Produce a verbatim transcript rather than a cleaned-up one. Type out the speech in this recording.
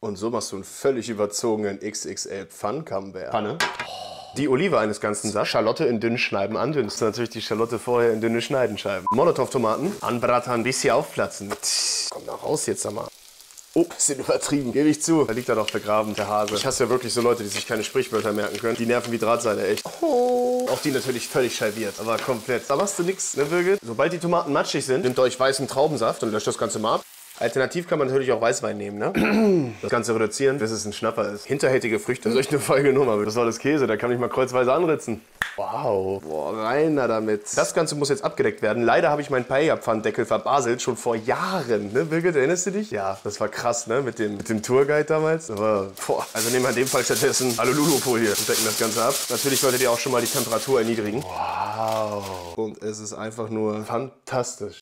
Und so machst du einen völlig überzogenen X X L Pfann-Camembert. Pfanne. Die Olive eines ganzen Saft. Schalotte in dünnen Scheiben andünsten. Natürlich die Schalotte vorher in dünne Schneidenscheiben. Molotow-Tomaten. Anbraten, bis sie aufplatzen. Tsch, komm da raus jetzt einmal. Oh, sind übertrieben, gebe ich zu. Da liegt er doch begraben, der Hase. Ich hasse ja wirklich so Leute, die sich keine Sprichwörter merken können. Die nerven wie Drahtseile, echt. Oh. Auch die natürlich völlig scheibiert, aber komplett. Da machst du nix, ne, Birgit? Sobald die Tomaten matschig sind, nehmt euch weißen Traubensaft und löscht das Ganze mal ab. Alternativ kann man natürlich auch Weißwein nehmen, ne? Das Ganze reduzieren, bis es ein Schnapper ist. Hinterhältige Früchte, das ist echt eine feige Nummer. Das war das Käse, da kann ich mal kreuzweise anritzen. Wow. Boah, reiner damit. Das Ganze muss jetzt abgedeckt werden. Leider habe ich meinen Paella-Pfanndeckel verbaselt, schon vor Jahren. Ne, Birgit, erinnerst du dich? Ja, das war krass, ne? Mit dem, mit dem Tourguide damals. Aber, boah. Also nehmen wir in dem Fall stattdessen Aluminiumfolie und decken das Ganze ab. Natürlich solltet ihr auch schon mal die Temperatur erniedrigen. Wow. Und es ist einfach nur fantastisch.